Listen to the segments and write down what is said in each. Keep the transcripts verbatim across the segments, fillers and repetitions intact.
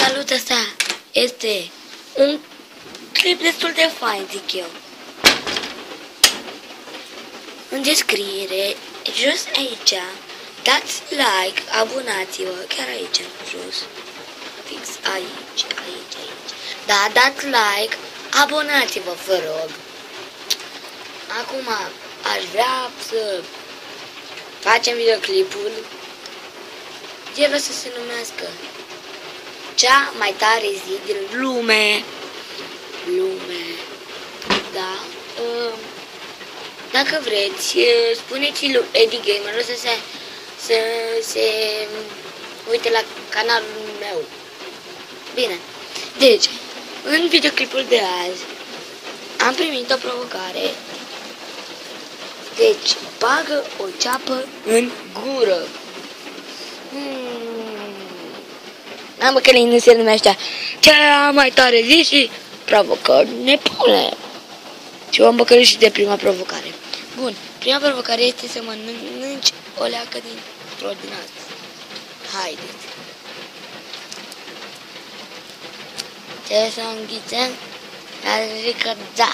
Salut, asta este un clip destul de fain, zic eu. În descriere, jos aici, dați like, abonați-vă, chiar aici, jos, fix aici, aici, aici. Da, dați like, abonați-vă, vă rog. Acum, aș vrea să facem videoclipul. Ce vrea să se numească? Cea mai tare zi din lume. Lume. Da. Dacă vreți, spuneți lui Eddie Gamer să se, să se uite la canalul meu. Bine. Deci, în videoclipul de azi am primit o provocare. Deci, bagă o ceapă în gură. Hmm. Am băcălit, nu se numește cea mai tare zi și provocări nepune. Și am băcălit și de prima provocare. Bun, prima provocare este să mănânci o leacă dintr-o din asta. Haideți. Trebuie să înghițăm, adică da.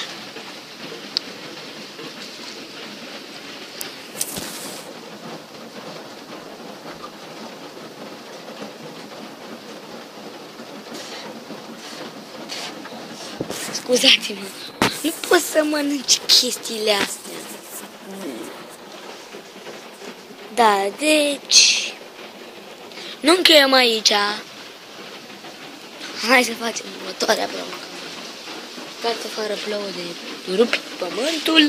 Scuzați-mă, nu pot să mănânci chestiile astea. Da, deci nu încheiem aici. Hai să facem următoarea provocare. Toată fără plouă de rupi pământul.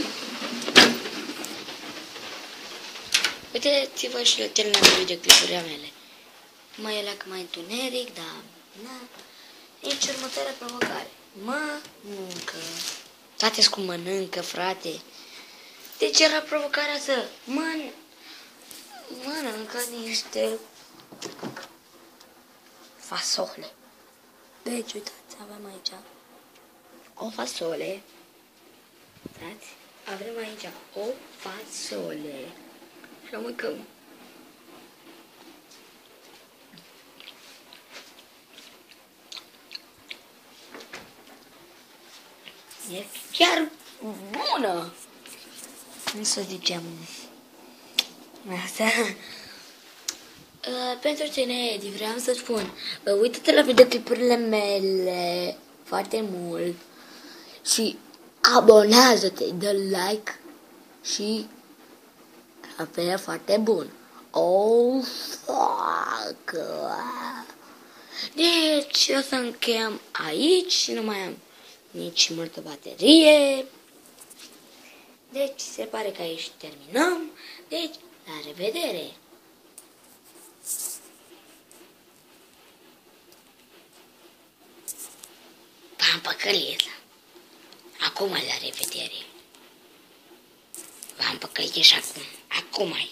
Uitați-vă și la celelalte videoclipurile mele. Mai e la că mai întuneric, dar na. Nici următoarea provocare. Mănâncă. Toate-s cu mănâncă, frate. Deci era provocarea să măn... mănâncă niște fasole. Deci, uitați, avem aici o fasole. Uitați, avem aici o fasole. Și o mâncăm. E chiar bună. Nu să zicem asta. Uh, pentru tine, Edi, vreau să spun, uh, uite-te la videoclipurile mele foarte mult și abonează-te, dă like și apel foarte bun. Oh, fuck. Deci, o să încheiem aici și nu mai am nici multă baterie. Deci, se pare că aici terminăm. Deci, la revedere! V-am păcălit. Acum la revedere. V-am păcălit și acum. Acum